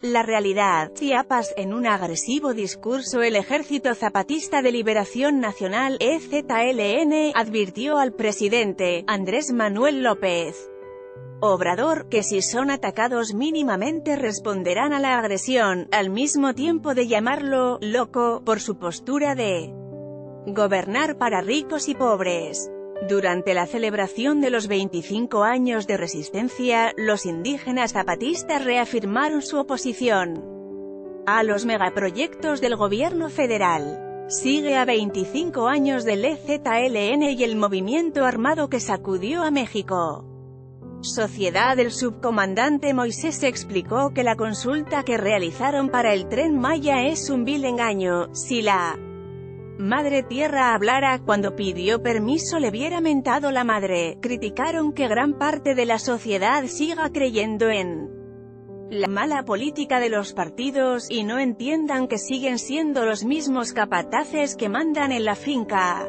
La realidad. Chiapas. En un agresivo discurso, el Ejército Zapatista de Liberación Nacional, EZLN, advirtió al presidente, Andrés Manuel López Obrador, que si son atacados mínimamente responderán a la agresión, al mismo tiempo de llamarlo «loco» por su postura de gobernar para ricos y pobres. Durante la celebración de los 25 años de resistencia, los indígenas zapatistas reafirmaron su oposición a los megaproyectos del gobierno federal. Sigue a 25 años del EZLN y el movimiento armado que sacudió a México. Sociedad. El subcomandante Moisés explicó que la consulta que realizaron para el Tren Maya es un vil engaño. Si la Madre Tierra hablara, cuando pidió permiso le hubiera mentado la madre. Criticaron que gran parte de la sociedad siga creyendo en la mala política de los partidos, y no entiendan que siguen siendo los mismos capataces que mandan en la finca.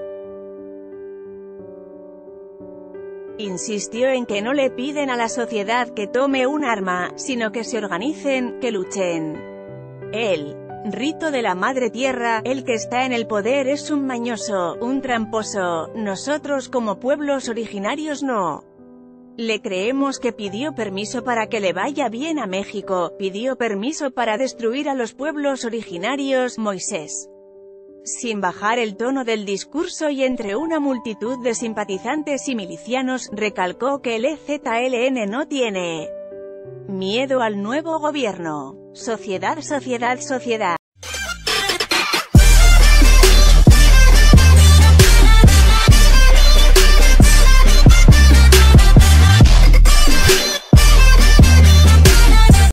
Insistió en que no le piden a la sociedad que tome un arma, sino que se organicen, que luchen. El rito de la Madre Tierra, el que está en el poder es un mañoso, un tramposo. Nosotros como pueblos originarios no le creemos que pidió permiso para que le vaya bien a México, pidió permiso para destruir a los pueblos originarios. Moisés, sin bajar el tono del discurso y entre una multitud de simpatizantes y milicianos, recalcó que el EZLN no tiene miedo al nuevo gobierno. Sociedad.